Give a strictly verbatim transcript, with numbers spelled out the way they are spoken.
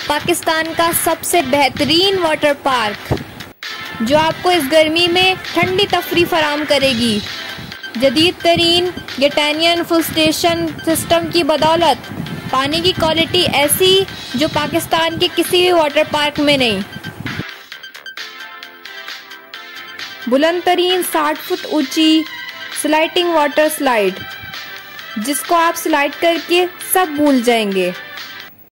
पाकिस्तान का सबसे बेहतरीन वाटर पार्क जो आपको इस गर्मी में ठंडी तफरी फराम करेगी। जदीद तरीन गेटानियन फुल स्टेशन सिस्टम की बदौलत पानी की क्वालिटी ऐसी जो पाकिस्तान के किसी भी वाटर पार्क में नहीं। बुलंद तरीन साठ फुट ऊंची स्लाइडिंग वाटर स्लाइड जिसको आप स्लाइड करके सब भूल जाएंगे।